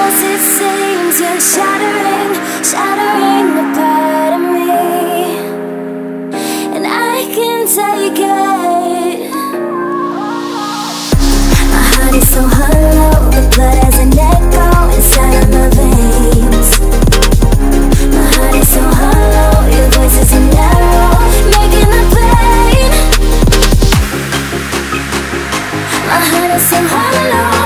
'cause it seems you're shattering, shattering a part of me, and I can take it. My heart is so hollow, the blood has an echo inside of my veins. My heart is so hollow, your voice is an arrow, making the pain. My heart is so hollow.